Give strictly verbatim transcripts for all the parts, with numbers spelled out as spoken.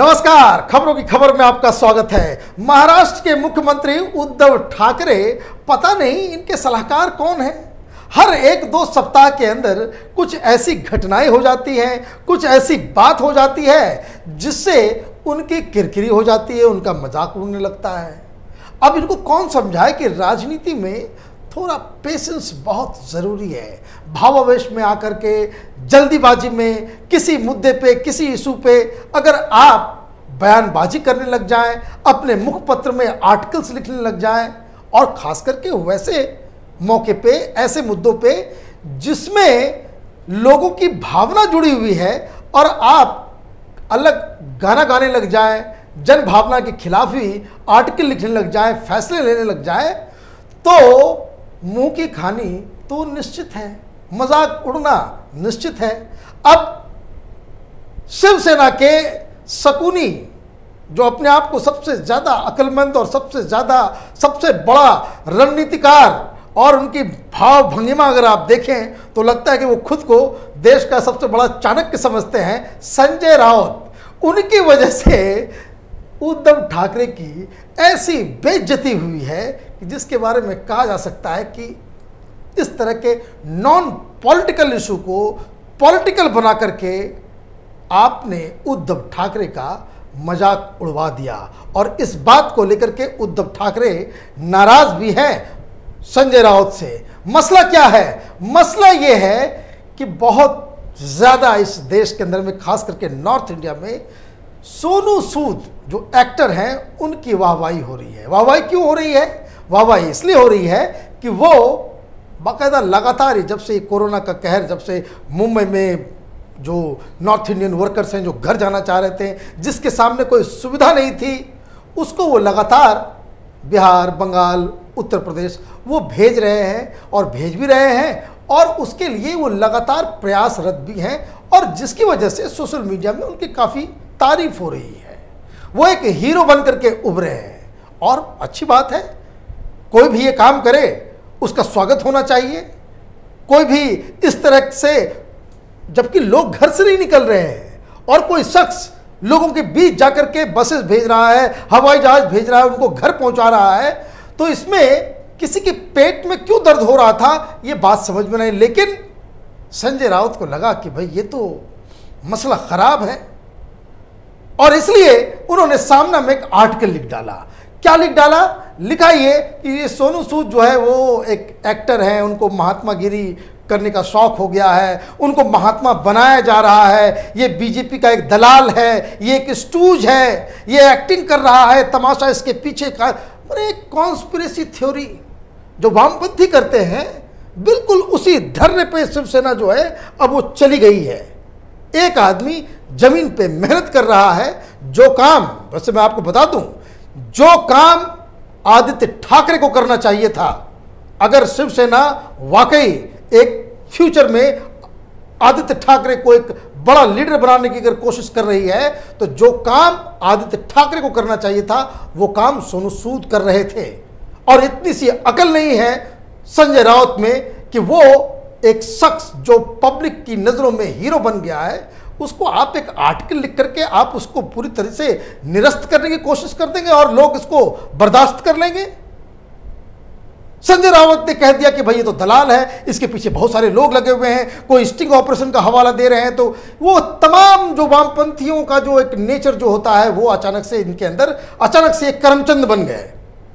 नमस्कार, खबरों की खबर में आपका स्वागत है। महाराष्ट्र के मुख्यमंत्री उद्धव ठाकरे, पता नहीं इनके सलाहकार कौन है। हर एक दो सप्ताह के अंदर कुछ ऐसी घटनाएं हो जाती हैं, कुछ ऐसी बात हो जाती है जिससे उनकी किरकिरी हो जाती है, उनका मजाक उड़ने लगता है। अब इनको कौन समझाए कि राजनीति में थोड़ा पेशेंस बहुत ज़रूरी है। भावावेश में आकर के, जल्दीबाजी में किसी मुद्दे पे, किसी इशू पे अगर आप बयानबाजी करने लग जाएं, अपने मुखपत्र में आर्टिकल्स लिखने लग जाएं, और ख़ास करके वैसे मौके पे, ऐसे मुद्दों पे जिसमें लोगों की भावना जुड़ी हुई है, और आप अलग गाना गाने लग जाएं, जन भावना के खिलाफ ही आर्टिकल लिखने लग जाएं, फैसले लेने लग जाएं, तो मुंह की खानी तो निश्चित है, मजाक उड़ना निश्चित है। अब शिवसेना के शकुनी, जो अपने आप को सबसे ज़्यादा अक्लमंद और सबसे ज़्यादा सबसे बड़ा रणनीतिकार, और उनकी भाव भंगिमा अगर आप देखें तो लगता है कि वो खुद को देश का सबसे बड़ा चाणक्य समझते हैं, संजय राउत, उनकी वजह से उद्धव ठाकरे की ऐसी बेइज्जती हुई है कि जिसके बारे में कहा जा सकता है कि इस तरह के नॉन पॉलिटिकल इशू को पॉलिटिकल बना करके आपने उद्धव ठाकरे का मजाक उड़वा दिया। और इस बात को लेकर के उद्धव ठाकरे नाराज भी हैं संजय राउत से। मसला क्या है? मसला ये है कि बहुत ज़्यादा इस देश के अंदर में, खास करके नॉर्थ इंडिया में, सोनू सूद जो एक्टर हैं उनकी वाहवाही हो रही है। वाहवाही क्यों हो रही है? वाहवाही इसलिए हो रही है कि वो बाकायदा लगातार ही, जब से कोरोना का कहर, जब से मुंबई में जो नॉर्थ इंडियन वर्कर्स हैं जो घर जाना चाह रहे थे, जिसके सामने कोई सुविधा नहीं थी, उसको वो लगातार बिहार, बंगाल, उत्तर प्रदेश वो भेज रहे हैं, और भेज भी रहे हैं, और उसके लिए वो लगातार प्रयासरत भी हैं, और जिसकी वजह से सोशल मीडिया में उनकी काफ़ी तारीफ हो रही है। वो एक हीरो बन करके उभरे हैं, और अच्छी बात है। कोई भी ये काम करे उसका स्वागत होना चाहिए। कोई भी इस तरह से, जबकि लोग घर से नहीं निकल रहे हैं और कोई शख्स लोगों के बीच जाकर के बसेस भेज रहा है, हवाई जहाज भेज रहा है, उनको घर पहुंचा रहा है, तो इसमें किसी के पेट में क्यों दर्द हो रहा था ये बात समझ में नहीं। लेकिन संजय राउत को लगा कि भाई ये तो मसला खराब है, और इसलिए उन्होंने सामना में एक आर्टिकल लिख डाला। क्या लिख डाला? लिखा ये कि ये सोनू सूद जो है वो एक एक्टर हैं, उनको महात्मा गिरी करने का शौक हो गया है, उनको महात्मा बनाया जा रहा है, ये बीजेपी का एक दलाल है, ये एक स्टूज है, ये एक्टिंग कर रहा है, तमाशा इसके पीछे का। मतलब एक कॉन्स्पिरेसी थ्योरी जो वामपंथी करते हैं, बिल्कुल उसी धरने पे शिवसेना जो है अब वो चली गई है। एक आदमी जमीन पे मेहनत कर रहा है, जो काम, वैसे मैं आपको बता दूं, जो काम आदित्य ठाकरे को करना चाहिए था, अगर शिवसेना वाकई एक फ्यूचर में आदित्य ठाकरे को एक बड़ा लीडर बनाने की अगर कोशिश कर रही है, तो जो काम आदित्य ठाकरे को करना चाहिए था वो काम सोनू सूद कर रहे थे। और इतनी सी अकल नहीं है संजय राउत में कि वो एक शख्स जो पब्लिक की नज़रों में हीरो बन गया है, उसको आप एक आर्टिकल लिख करके आप उसको पूरी तरह से निरस्त करने की कोशिश कर देंगे और लोग इसको बर्दाश्त कर लेंगे। संजय राउत ने कह दिया कि भाई ये तो दलाल है, इसके पीछे बहुत सारे लोग लगे हुए हैं, कोई स्टिंग ऑपरेशन का हवाला दे रहे हैं। तो वो तमाम जो वामपंथियों का जो एक नेचर जो होता है, वो अचानक से इनके अंदर अचानक से एक करमचंद बन गए।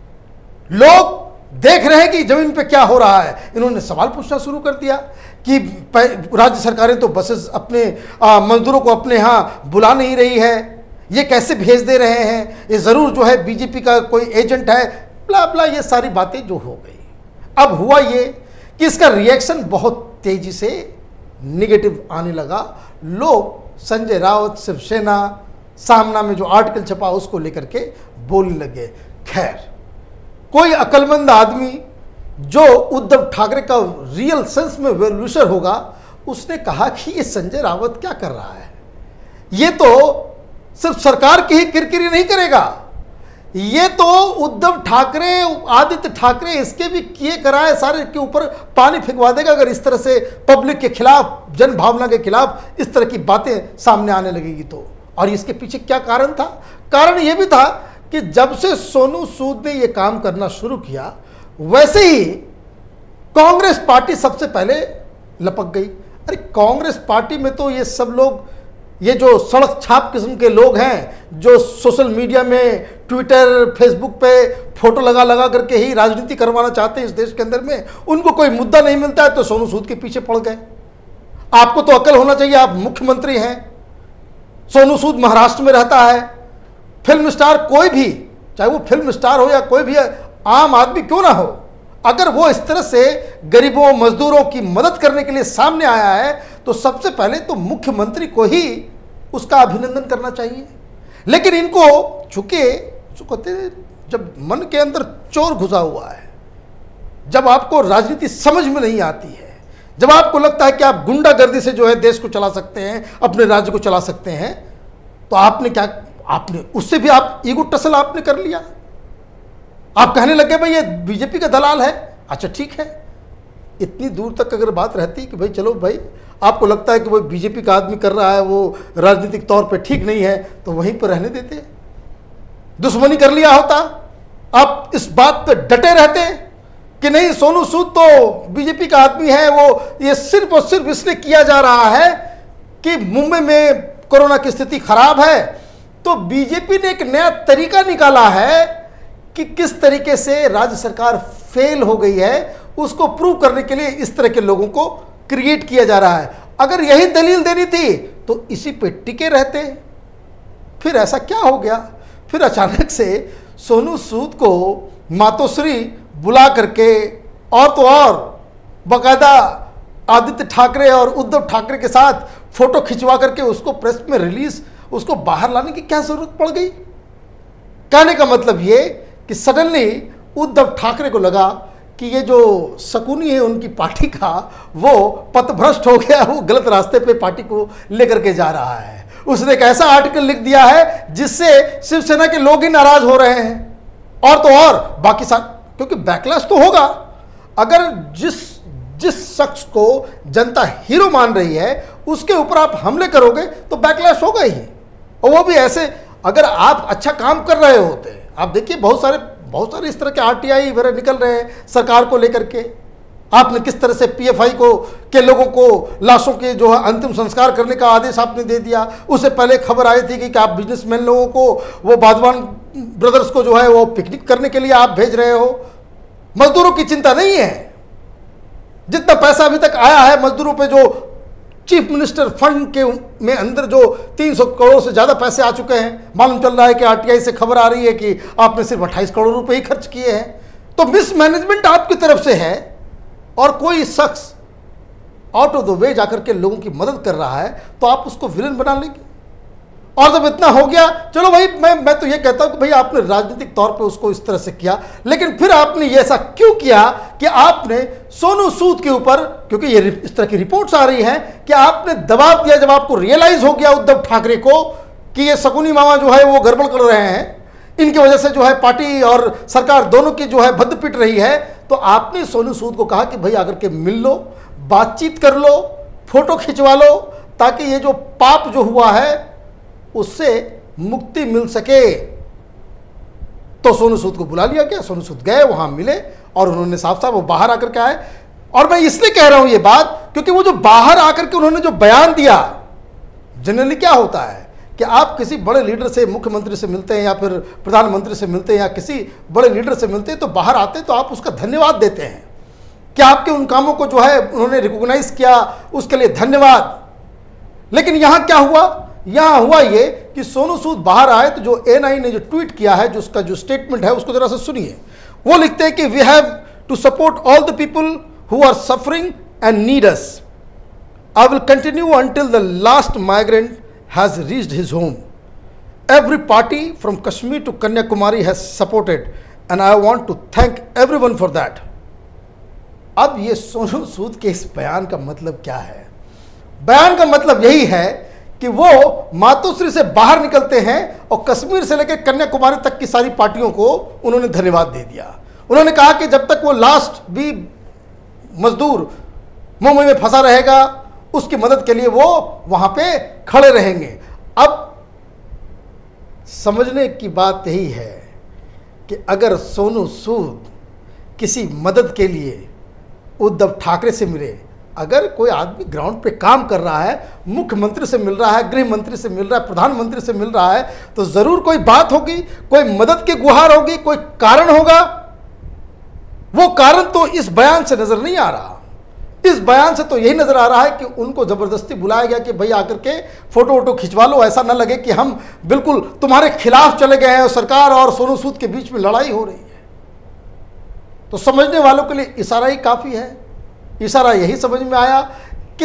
लोग देख रहे हैं कि जमीन पे क्या हो रहा है। इन्होंने सवाल पूछना शुरू कर दिया कि राज्य सरकारें तो बसेस अपने मजदूरों को अपने यहाँ बुला नहीं रही है, ये कैसे भेज दे रहे हैं, ये ज़रूर जो है बीजेपी का कोई एजेंट है, ब्ला ब्ला, ये सारी बातें जो हो गई। अब हुआ ये कि इसका रिएक्शन बहुत तेज़ी से निगेटिव आने लगा। लोग संजय राउत, शिवसेना, सामना में जो आर्टिकल छपा उसको लेकर के बोलने लगे। खैर, कोई अक्लमंद आदमी जो उद्धव ठाकरे का रियल सेंस में वेल विशर होगा, उसने कहा कि ये संजय राउत क्या कर रहा है, ये तो सिर्फ सरकार की ही किरकिरी नहीं करेगा, ये तो उद्धव ठाकरे, आदित्य ठाकरे, इसके भी किए कराए सारे के ऊपर पानी फेंकवा देगा अगर इस तरह से पब्लिक के खिलाफ, जन भावना के खिलाफ इस तरह की बातें सामने आने लगेगी तो। और इसके पीछे क्या कारण था? कारण यह भी था कि जब से सोनू सूद ने यह काम करना शुरू किया, वैसे ही कांग्रेस पार्टी सबसे पहले लपक गई। अरे कांग्रेस पार्टी में तो ये सब लोग, ये जो सड़क छाप किस्म के लोग हैं, जो सोशल मीडिया में, ट्विटर, फेसबुक पे फोटो लगा लगा करके ही राजनीति करवाना चाहते हैं इस देश के अंदर में, उनको कोई मुद्दा नहीं मिलता है तो सोनू सूद के पीछे पड़ गए। आपको तो अकल होना चाहिए, आप मुख्यमंत्री हैं, सोनू सूद महाराष्ट्र में रहता है, फिल्म स्टार कोई भी, चाहे वो फिल्म स्टार हो या कोई भी आम आदमी क्यों ना हो, अगर वो इस तरह से गरीबों मजदूरों की मदद करने के लिए सामने आया है तो सबसे पहले तो मुख्यमंत्री को ही उसका अभिनंदन करना चाहिए। लेकिन इनको चूंकि जो कहते हैं, जब मन के अंदर चोर घुसा हुआ है, जब आपको राजनीति समझ में नहीं आती है, जब आपको लगता है कि आप गुंडागर्दी से जो है देश को चला सकते हैं, अपने राज्य को चला सकते हैं, तो आपने क्या, आपने उससे भी आप ईगो टसल आपने कर लिया। आप कहने लगे भाई ये बीजेपी का दलाल है। अच्छा ठीक है, इतनी दूर तक अगर बात रहती कि भाई चलो भाई, आपको लगता है कि वो बीजेपी का आदमी कर रहा है, वो राजनीतिक तौर पे ठीक नहीं है, तो वहीं पर रहने देते, दुश्मनी कर लिया होता। आप इस बात पे डटे रहते कि नहीं, सोनू सूद तो बीजेपी का आदमी है, वो ये सिर्फ और सिर्फ इसलिए किया जा रहा है कि मुंबई में कोरोना की स्थिति खराब है, तो बीजेपी ने एक नया तरीका निकाला है कि किस तरीके से राज्य सरकार फेल हो गई है, उसको प्रूव करने के लिए इस तरह के लोगों को क्रिएट किया जा रहा है। अगर यही दलील देनी थी तो इसी पे टिके रहते। फिर ऐसा क्या हो गया, फिर अचानक से सोनू सूद को मातोश्री बुला करके, और तो और बाकायदा आदित्य ठाकरे और उद्धव ठाकरे के साथ फोटो खिंचवा करके उसको प्रेस में रिलीज, उसको बाहर लाने की क्या जरूरत पड़ गई? कहने का मतलब ये कि सडनली उद्धव ठाकरे को लगा कि ये जो शकुनी है उनकी पार्टी का, वो पथभ्रष्ट हो गया, वो गलत रास्ते पे पार्टी को लेकर के जा रहा है। उसने एक ऐसा आर्टिकल लिख दिया है जिससे शिवसेना के लोग ही नाराज हो रहे हैं, और तो और बाकी साथ, क्योंकि बैकलैश तो होगा। अगर जिस जिस शख्स को जनता हीरो मान रही है उसके ऊपर आप हमले करोगे तो बैकलैश होगा ही, और वो भी ऐसे। अगर आप अच्छा काम कर रहे होते, आप देखिए बहुत सारे बहुत सारे इस तरह के आरटीआई वगैरह निकल रहे हैं सरकार को लेकर के। आपने किस तरह से पीएफआई को के लोगों को लाशों के जो है अंतिम संस्कार करने का आदेश आपने दे दिया। उससे पहले खबर आई थी कि आप बिजनेसमैन लोगों को, वो वाधवान ब्रदर्स को जो है वो पिकनिक करने के लिए आप भेज रहे हो। मजदूरों की चिंता नहीं है। जितना पैसा अभी तक आया है मजदूरों पे, जो चीफ मिनिस्टर फंड के में अंदर जो तीन सौ करोड़ से ज़्यादा पैसे आ चुके हैं, मालूम चल रहा है कि आरटीआई से खबर आ रही है कि आपने सिर्फ अट्ठाईस करोड़ रुपए ही खर्च किए हैं। तो मिसमैनेजमेंट आपकी तरफ से है, और कोई शख्स आउट ऑफ द वे जाकर के लोगों की मदद कर रहा है तो आप उसको विलन बना लेंगे। और जब इतना हो गया, चलो भाई, मैं मैं तो ये कहता हूं कि भाई आपने राजनीतिक तौर पे उसको इस तरह से किया, लेकिन फिर आपने ये ऐसा क्यों किया कि आपने सोनू सूद के ऊपर, क्योंकि ये इस तरह की रिपोर्ट्स आ रही हैं कि आपने दबाव दिया, जब आपको रियलाइज हो गया उद्धव ठाकरे को कि ये शकुनी मामा जो है वो गड़बड़ कर रहे हैं, इनकी वजह से जो है पार्टी और सरकार दोनों की जो है भद्द पिट रही है, तो आपने सोनू सूद को कहा कि भाई आकर के मिल लो, बातचीत कर लो, फोटो खिंचवा लो, ताकि ये जो पाप जो हुआ है उससे मुक्ति मिल सके। तो सोनू सूद को बुला लिया गया, सोनू सूद गए, वहां मिले, और उन्होंने साफ साफ वो बाहर आकर के आए। और मैं इसलिए कह रहा हूं ये बात क्योंकि वो जो बाहर आकर के उन्होंने जो बयान दिया, जनरली क्या होता है कि आप किसी बड़े लीडर से, मुख्यमंत्री से मिलते हैं या फिर प्रधानमंत्री से मिलते हैं या किसी बड़े लीडर से मिलते हैं, तो बाहर आते हैं तो आप उसका धन्यवाद देते हैं कि आपके उन कामों को जो है उन्होंने रिकॉग्नाइज किया, उसके लिए धन्यवाद। लेकिन यहां क्या हुआ? यहां हुआ ये कि सोनू सूद बाहर आए तो जो एएनआई ने जो ट्वीट किया है, जो उसका जो स्टेटमेंट है, उसको जरा से सुनिए। वो लिखते हैं कि we have to support all the people who are suffering and need us. I will continue until the last migrant has reached his home. Every party from Kashmir to Kanyakumari has supported and I want to thank everyone for that. अब ये सोनू सूद के इस बयान का मतलब क्या है? बयान का मतलब यही है कि वो मातोश्री से बाहर निकलते हैं और कश्मीर से लेकर कन्याकुमारी तक की सारी पार्टियों को उन्होंने धन्यवाद दे दिया। उन्होंने कहा कि जब तक वो लास्ट भी मजदूर मुंबई में फंसा रहेगा, उसकी मदद के लिए वो वहां पे खड़े रहेंगे। अब समझने की बात यही है कि अगर सोनू सूद किसी मदद के लिए उद्धव ठाकरे से मिले, अगर कोई आदमी ग्राउंड पे काम कर रहा है, मुख्यमंत्री से मिल रहा है, गृह मंत्री से मिल रहा है, प्रधानमंत्री से मिल रहा है, तो जरूर कोई बात होगी, कोई मदद की गुहार होगी, कोई कारण होगा। वो कारण तो इस बयान से नजर नहीं आ रहा। इस बयान से तो यही नजर आ रहा है कि उनको जबरदस्ती बुलाया गया कि भाई आकर के फोटो वोटो खिंचवा लो, ऐसा ना लगे कि हम बिल्कुल तुम्हारे खिलाफ चले गए हैं और सरकार और सोनू सूद के बीच में लड़ाई हो रही है। तो समझने वालों के लिए इशारा ही काफी है। इशारा यही समझ में आया कि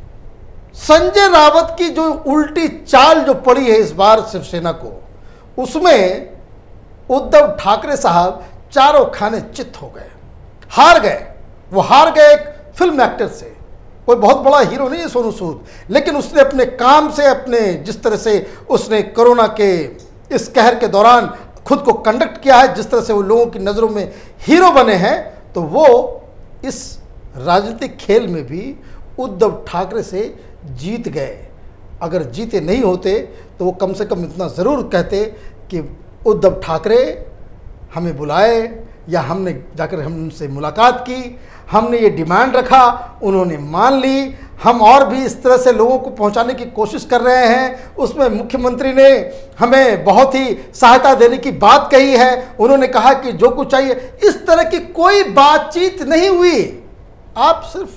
संजय रावत की जो उल्टी चाल जो पड़ी है इस बार शिवसेना को, उसमें उद्धव ठाकरे साहब चारों खाने चित हो गए, हार गए। वो हार गए एक फिल्म एक्टर से। कोई बहुत बड़ा हीरो नहीं है सोनू सूद, लेकिन उसने अपने काम से, अपने जिस तरह से उसने कोरोना के इस कहर के दौरान खुद को कंडक्ट किया है, जिस तरह से वो लोगों की नज़रों में हीरो बने हैं, तो वो इस राजनीतिक खेल में भी उद्धव ठाकरे से जीत गए। अगर जीते नहीं होते तो वो कम से कम इतना ज़रूर कहते कि उद्धव ठाकरे हमें बुलाए, या हमने जाकर हम उनसे मुलाकात की, हमने ये डिमांड रखा, उन्होंने मान ली, हम और भी इस तरह से लोगों को पहुंचाने की कोशिश कर रहे हैं। उसमें मुख्यमंत्री ने हमें बहुत ही सहायता देने की बात कही है, उन्होंने कहा कि जो कुछ चाहिए। इस तरह की कोई बातचीत नहीं हुई। आप सिर्फ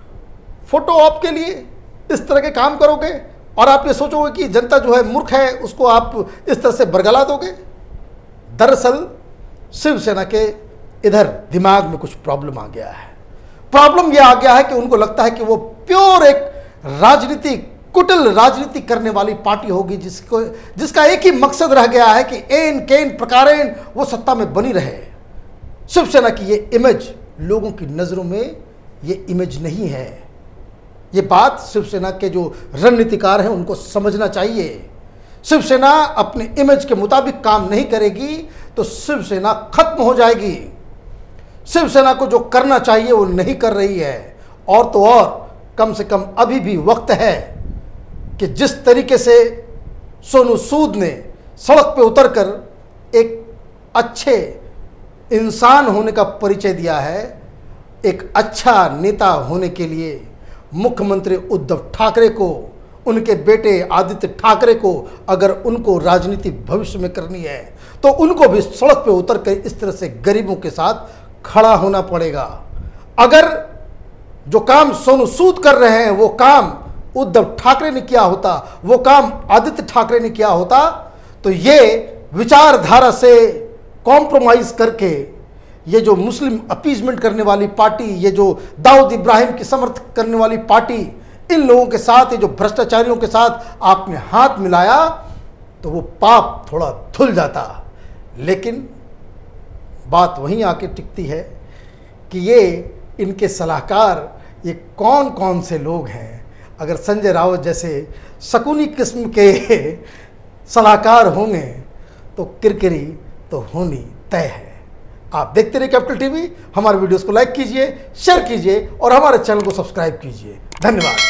फोटो ऑप के लिए इस तरह के काम करोगे और आप ये सोचोगे कि जनता जो है मूर्ख है, उसको आप इस तरह से बरगला दोगे। दरअसल शिवसेना के इधर दिमाग में कुछ प्रॉब्लम आ गया है। प्रॉब्लम यह आ गया है कि उनको लगता है कि वो प्योर एक राजनीति, कुटिल राजनीति करने वाली पार्टी होगी, जिसको जिसका एक ही मकसद रह गया है कि एन केन प्रकारेण वो सत्ता में बनी रहे। शिवसेना की ये इमेज लोगों की नज़रों में ये इमेज नहीं है। ये बात शिवसेना के जो रणनीतिकार हैं उनको समझना चाहिए। शिवसेना अपने इमेज के मुताबिक काम नहीं करेगी तो शिवसेना खत्म हो जाएगी। शिवसेना को जो करना चाहिए वो नहीं कर रही है। और तो और कम से कम अभी भी वक्त है कि जिस तरीके से सोनू सूद ने सड़क पे उतरकर एक अच्छे इंसान होने का परिचय दिया है, एक अच्छा नेता होने के लिए मुख्यमंत्री उद्धव ठाकरे को, उनके बेटे आदित्य ठाकरे को अगर उनको राजनीति भविष्य में करनी है तो उनको भी सड़क पे उतर कर इस तरह से गरीबों के साथ खड़ा होना पड़ेगा। अगर जो काम सोनू सूद कर रहे हैं वो काम उद्धव ठाकरे ने किया होता, वो काम आदित्य ठाकरे ने किया होता, तो ये विचारधारा से कॉम्प्रोमाइज करके ये जो मुस्लिम अपीजमेंट करने वाली पार्टी, ये जो दाऊद इब्राहिम की समर्थन करने वाली पार्टी, इन लोगों के साथ, ये जो भ्रष्टाचारियों के साथ आपने हाथ मिलाया तो वो पाप थोड़ा धुल जाता। लेकिन बात वहीं आके टिकती है कि ये इनके सलाहकार ये कौन कौन से लोग हैं। अगर संजय रावत जैसे शकुनी किस्म के सलाहकार होंगे तो किरकिरी तो होनी तय है। आप देखते रहिए कैपिटल टीवी। हमारे वीडियोस को लाइक कीजिए, शेयर कीजिए और हमारे चैनल को सब्सक्राइब कीजिए। धन्यवाद।